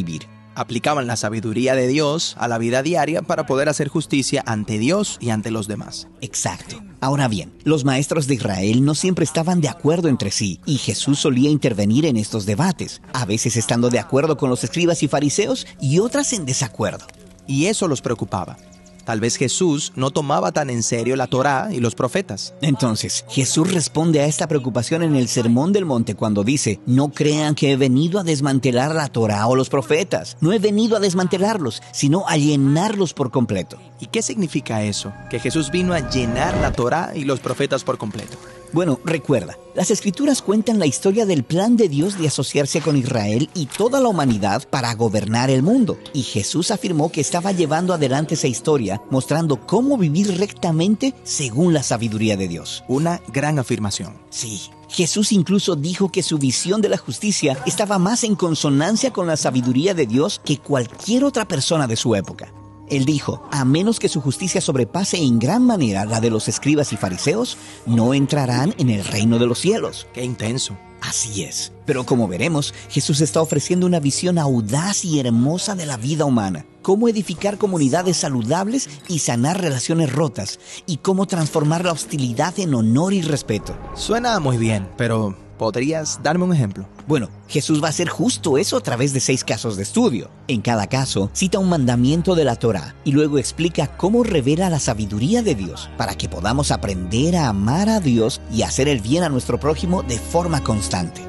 Aplicaban la sabiduría de Dios a la vida diaria para poder hacer justicia ante Dios y ante los demás. Exacto. Ahora bien, los maestros de Israel no siempre estaban de acuerdo entre sí, y Jesús solía intervenir en estos debates, a veces estando de acuerdo con los escribas y fariseos y otras en desacuerdo. Y eso los preocupaba. Tal vez Jesús no tomaba tan en serio la Torá y los profetas. Entonces, Jesús responde a esta preocupación en el Sermón del Monte cuando dice: no crean que he venido a desmantelar la Torá o los profetas. No he venido a desmantelarlos, sino a llenarlos por completo. ¿Y qué significa eso? Que Jesús vino a llenar la Torá y los profetas por completo. Bueno, recuerda, las Escrituras cuentan la historia del plan de Dios de asociarse con Israel y toda la humanidad para gobernar el mundo. Y Jesús afirmó que estaba llevando adelante esa historia, mostrando cómo vivir rectamente según la sabiduría de Dios. Una gran afirmación. Sí. Jesús incluso dijo que su visión de la justicia estaba más en consonancia con la sabiduría de Dios que cualquier otra persona de su época. Él dijo: a menos que su justicia sobrepase en gran manera la de los escribas y fariseos, no entrarán en el reino de los cielos. ¡Qué intenso! Así es. Pero como veremos, Jesús está ofreciendo una visión audaz y hermosa de la vida humana. Cómo edificar comunidades saludables y sanar relaciones rotas. Y cómo transformar la hostilidad en honor y respeto. Suena muy bien, pero ¿podrías darme un ejemplo? Bueno, Jesús va a hacer justo eso a través de seis casos de estudio. En cada caso, cita un mandamiento de la Torá y luego explica cómo revela la sabiduría de Dios para que podamos aprender a amar a Dios y hacer el bien a nuestro prójimo de forma constante.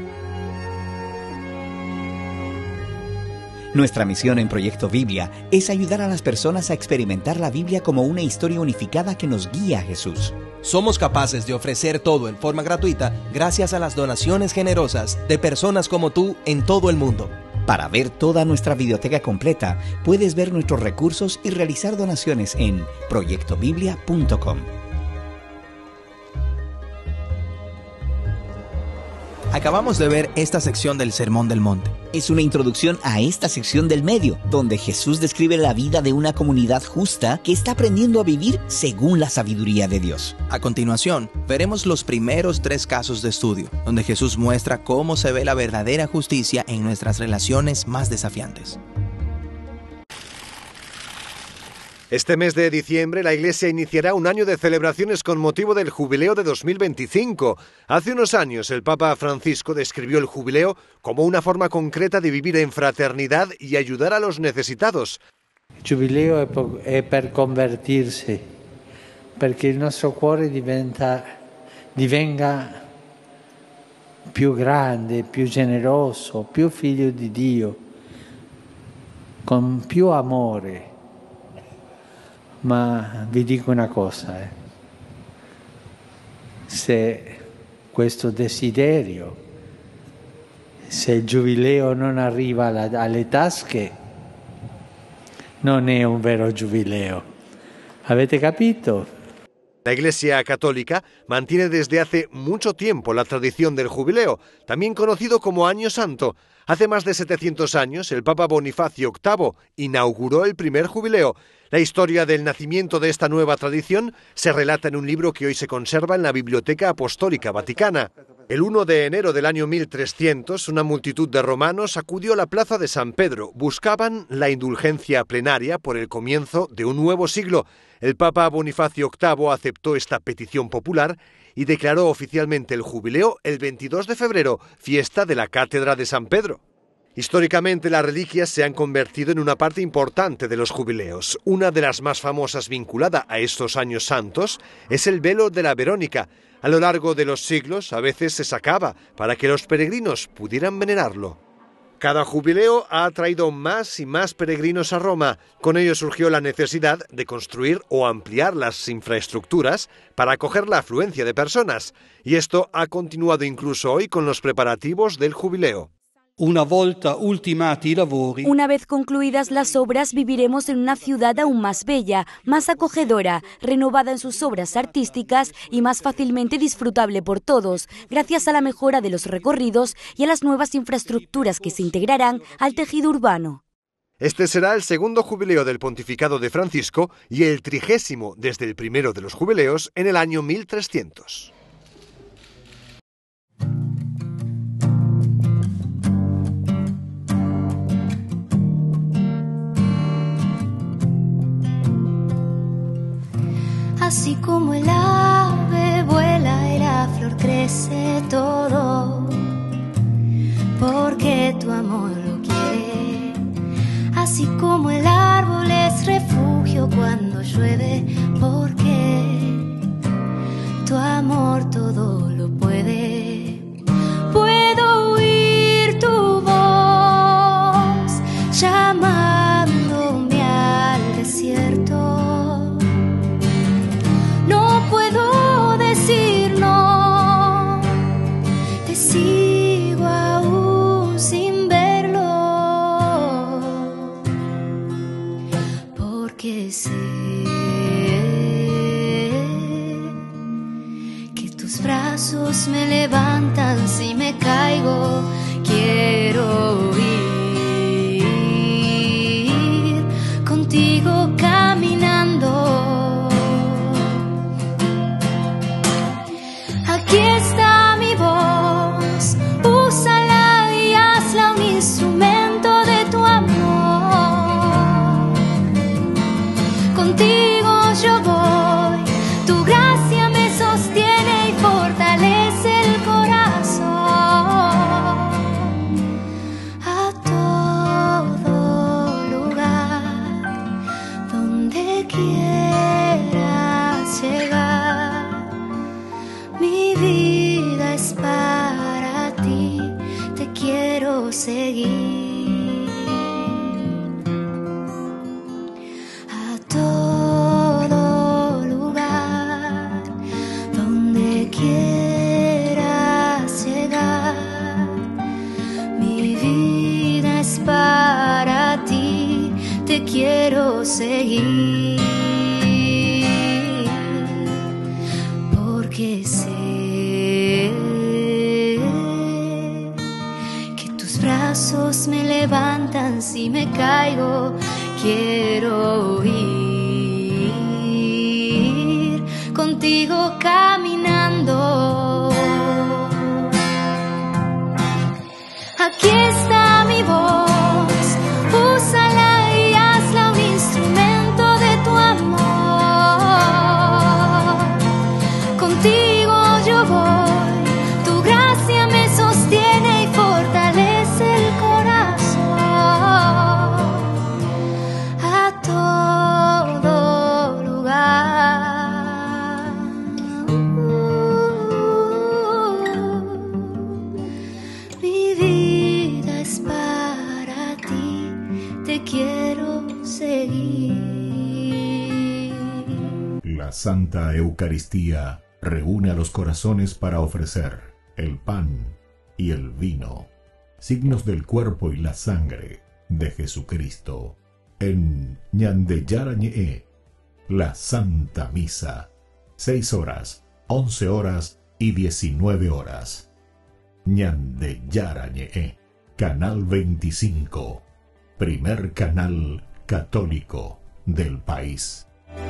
Nuestra misión en Proyecto Biblia es ayudar a las personas a experimentar la Biblia como una historia unificada que nos guía a Jesús. Somos capaces de ofrecer todo en forma gratuita gracias a las donaciones generosas de personas como tú en todo el mundo. Para ver toda nuestra biblioteca completa, puedes ver nuestros recursos y realizar donaciones en proyecto biblia punto com. Acabamos de ver esta sección del Sermón del Monte. Es una introducción a esta sección del medio, donde Jesús describe la vida de una comunidad justa que está aprendiendo a vivir según la sabiduría de Dios. A continuación, veremos los primeros tres casos de estudio, donde Jesús muestra cómo se ve la verdadera justicia en nuestras relaciones más desafiantes. Este mes de diciembre la Iglesia iniciará un año de celebraciones con motivo del Jubileo de dos mil veinticinco. Hace unos años el Papa Francisco describió el Jubileo como una forma concreta de vivir en fraternidad y ayudar a los necesitados. Il Giubileo è, po- è per convertirsi, perché il nostro cuore diventa, divenga più grande, più generoso, più figlio di Dio, con più amore. Ma vi dico una cosa, eh. se questo desiderio, se il Giubileo non arriva alla, alle tasche, non è un vero Giubileo. ¿Avete capito? La Iglesia Católica mantiene desde hace mucho tiempo la tradición del Jubileo, también conocido como Año Santo. Hace más de setecientos años, el Papa Bonifacio octavo inauguró el primer Jubileo. La historia del nacimiento de esta nueva tradición se relata en un libro que hoy se conserva en la Biblioteca Apostólica Vaticana. El primero de enero del año mil trescientos, una multitud de romanos acudió a la plaza de San Pedro. Buscaban la indulgencia plenaria por el comienzo de un nuevo siglo. El Papa Bonifacio octavo aceptó esta petición popular y declaró oficialmente el Jubileo el veintidós de febrero, fiesta de la Cátedra de San Pedro. Históricamente, las reliquias se han convertido en una parte importante de los jubileos. Una de las más famosas vinculada a estos años santos es el velo de la Verónica. A lo largo de los siglos, a veces se sacaba para que los peregrinos pudieran venerarlo. Cada jubileo ha atraído más y más peregrinos a Roma. Con ello surgió la necesidad de construir o ampliar las infraestructuras para acoger la afluencia de personas. Y esto ha continuado incluso hoy con los preparativos del jubileo. Una volta ultimati i lavori. Una vez concluidas las obras, viviremos en una ciudad aún más bella, más acogedora, renovada en sus obras artísticas y más fácilmente disfrutable por todos, gracias a la mejora de los recorridos y a las nuevas infraestructuras que se integrarán al tejido urbano. Este será el segundo jubileo del pontificado de Francisco y el trigésimo desde el primero de los jubileos en el año mil trescientos. Así como el ave vuela y la flor crece todo, porque tu amor lo quiere. Así como el árbol es refugio cuando llueve, porque tu amor todo lo puede. Puedo oír tu voz llamándome al desierto. No puedo decir no, te sigo aún sin verlo, porque sé que tus brazos me levantan si me caigo. Quiero ir contigo caminando. Aquí está mi voz, úsala y hazla un instrumento de tu amor. Contigo yo voy, tu gracia me sostiene y fortalece el corazón. A todo lugar donde quieras llegar, mi vida es para ti, te quiero seguir. A todo lugar donde quieras llegar, mi vida es para ti, te quiero seguir. Porque sé que tus brazos me levantan si me caigo. Quiero ir contigo caminando. Aquí está mi voz, úsala y hazla un instrumento de tu amor. Contigo yo voy, tu gracia me sostiene y fortalece el corazón. A todo lugar, mi vida es para ti, te quiero seguir. La Santa Eucaristía reúne a los corazones para ofrecer el pan y el vino, signos del cuerpo y la sangre de Jesucristo. En Ñande Yarañe, la Santa Misa, seis horas, once horas y diecinueve horas. Ñande Yarañe, Canal veinticinco, primer canal católico del país.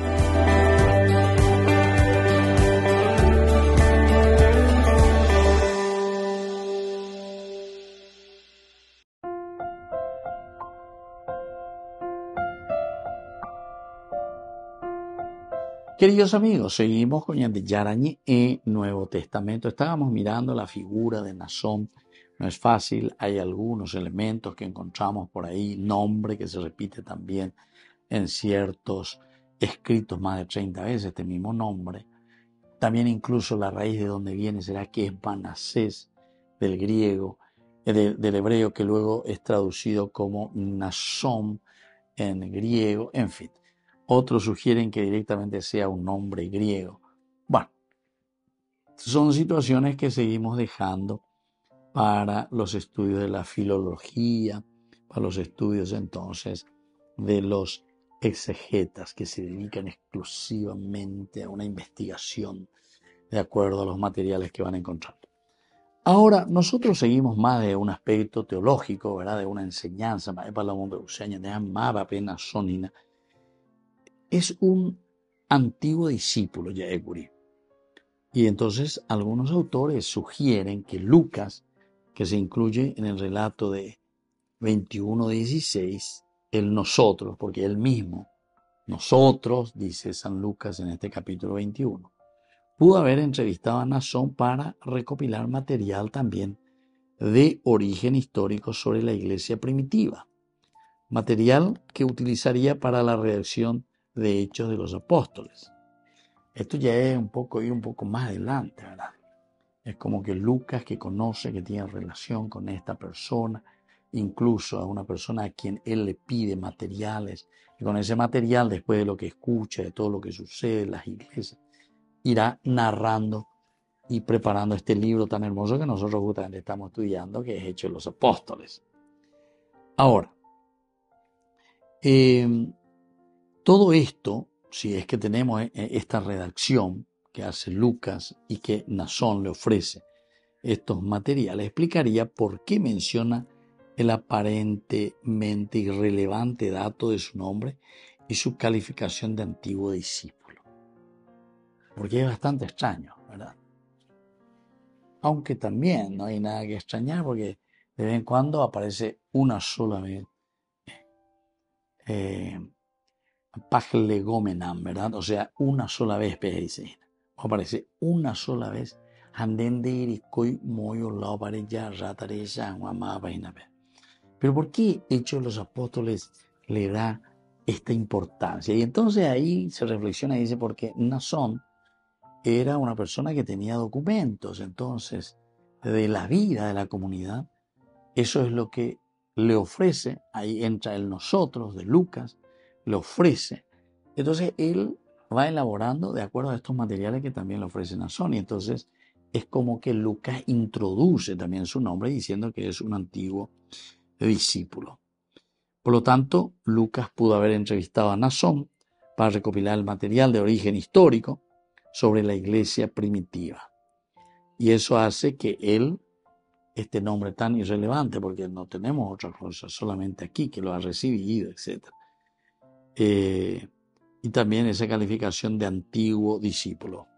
Queridos amigos, seguimos con Ñande Yarañe y Nuevo Testamento. Estábamos mirando la figura de Nazón. No es fácil, hay algunos elementos que encontramos por ahí, nombre que se repite también en ciertos escritos más de treinta veces, este mismo nombre. También incluso la raíz de donde viene será que es Manasés, del griego, de, del hebreo, que luego es traducido como Nazón en griego, en fin. Otros sugieren que directamente sea un nombre griego. Bueno, son situaciones que seguimos dejando para los estudios de la filología, para los estudios entonces de los exegetas que se dedican exclusivamente a una investigación de acuerdo a los materiales que van encontrando. Ahora, nosotros seguimos más de un aspecto teológico, ¿verdad? De una enseñanza, es un antiguo discípulo ya de Curí. Y entonces algunos autores sugieren que Lucas, que se incluye en el relato de veintiuno dieciséis, el nosotros, porque él mismo Nosotros, dice San Lucas en este capítulo veintiuno, pudo haber entrevistado a Naasón para recopilar material también de origen histórico sobre la iglesia primitiva, material que utilizaría para la redacción de Hechos de los Apóstoles. Esto ya es un poco ir un poco más adelante, ¿verdad? Es como que Lucas, que conoce, que tiene relación con esta persona, incluso a una persona a quien él le pide materiales, y con ese material, después de lo que escucha, de todo lo que sucede en las iglesias, irá narrando y preparando este libro tan hermoso que nosotros justamente estamos estudiando, que es Hechos de los Apóstoles. Ahora, eh, todo esto, si es que tenemos esta redacción que hace Lucas y que Naasón le ofrece estos materiales, explicaría por qué menciona el aparentemente irrelevante dato de su nombre y su calificación de antiguo discípulo. Porque es bastante extraño, ¿verdad? Aunque también no hay nada que extrañar, porque de vez en cuando aparece una sola vez eh, Paglegomenan, ¿verdad? O sea, una sola vez, dice, aparece una sola vez. Pero ¿por qué Hechos de los Apóstoles le da esta importancia? Y entonces ahí se reflexiona y dice, porque Naasón era una persona que tenía documentos, entonces, de la vida de la comunidad. Eso es lo que le ofrece, ahí entra el nosotros de Lucas, le ofrece. Entonces él va elaborando de acuerdo a estos materiales que también le ofrece Naasón. Y entonces es como que Lucas introduce también su nombre diciendo que es un antiguo discípulo. Por lo tanto, Lucas pudo haber entrevistado a Naasón para recopilar el material de origen histórico sobre la iglesia primitiva. Y eso hace que él, este nombre tan irrelevante, porque no tenemos otra cosa, solamente aquí, que lo ha recibido, etcétera. Eh, y también esa calificación de antiguo discípulo.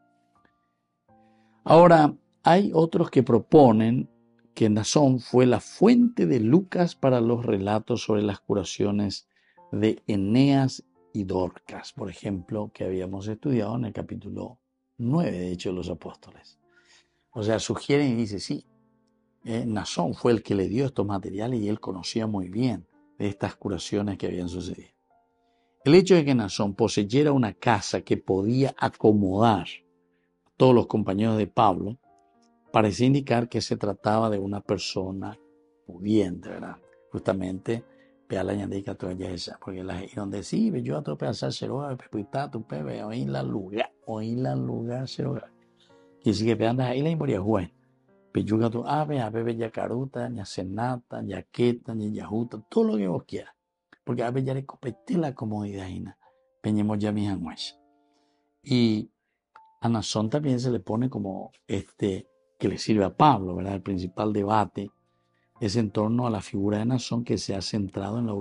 Ahora, hay otros que proponen que Naasón fue la fuente de Lucas para los relatos sobre las curaciones de Eneas y Dorcas, por ejemplo, que habíamos estudiado en el capítulo nueve de Hechos de los Apóstoles. O sea, sugieren y dice, sí, eh, Naasón fue el que le dio estos materiales y él conocía muy bien de estas curaciones que habían sucedido. El hecho de que Naasón poseyera una casa que podía acomodar a todos los compañeros de Pablo parece indicar que se trataba de una persona pudiente, ¿verdad? Justamente, vea la ñandica toda esa, porque la donde sí, yo a tu pensar seroga, pepuita, tu pebe, oí la lugar, oí la lugar seroga. Y si que vean ahí la imporia juez, peyuga tu ave, a bebe ya caruta, ya senata, ya queta, ya yajuta, todo lo que vos quieras. Porque a veces ya le copete la comodidad, peñemos ya mis anuales. Y a Naasón también se le pone como este, que le sirve a Pablo, ¿verdad? El principal debate es en torno a la figura de Naasón que se ha centrado en la.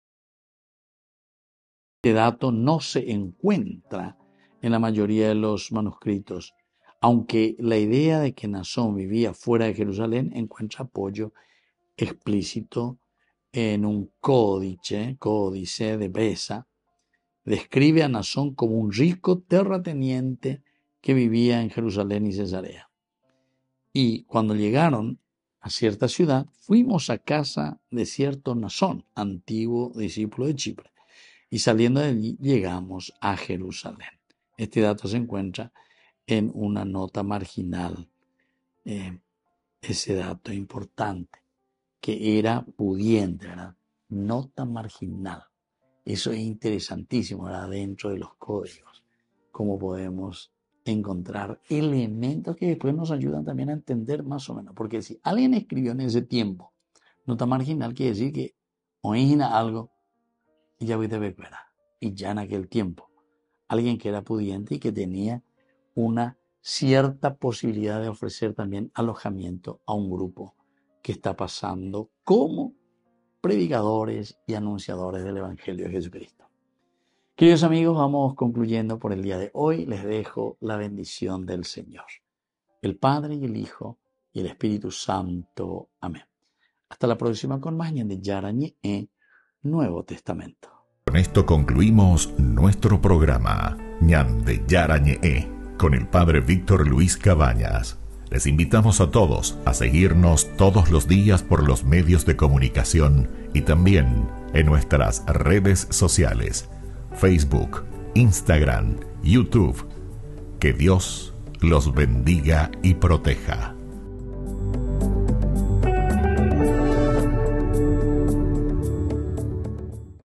Este dato no se encuentra en la mayoría de los manuscritos, aunque la idea de que Naasón vivía fuera de Jerusalén encuentra apoyo explícito en un códice, códice de Besa, describe a Naasón como un rico terrateniente que vivía en Jerusalén y Cesarea. Y cuando llegaron a cierta ciudad, fuimos a casa de cierto Naasón, antiguo discípulo de Chipre, y saliendo de allí llegamos a Jerusalén. Este dato se encuentra en una nota marginal, eh, ese dato importante, que era pudiente, ¿verdad? Nota marginal. Eso es interesantísimo, ¿verdad? Dentro de los códigos, cómo podemos encontrar elementos que después nos ayudan también a entender más o menos. Porque si alguien escribió en ese tiempo nota marginal, quiere decir que origina algo y ya voy a ver, y ya en aquel tiempo, alguien que era pudiente y que tenía una cierta posibilidad de ofrecer también alojamiento a un grupo que está pasando como predicadores y anunciadores del Evangelio de Jesucristo. Queridos amigos, vamos concluyendo por el día de hoy. Les dejo la bendición del Señor, el Padre y el Hijo y el Espíritu Santo. Amén. Hasta la próxima con más de Yarañe en Nuevo Testamento. Con esto concluimos nuestro programa Ñande Yarañe con el Padre Víctor Luis Cabañas. Les invitamos a todos a seguirnos todos los días por los medios de comunicación y también en nuestras redes sociales, Facebook, Instagram, YouTube. Que Dios los bendiga y proteja.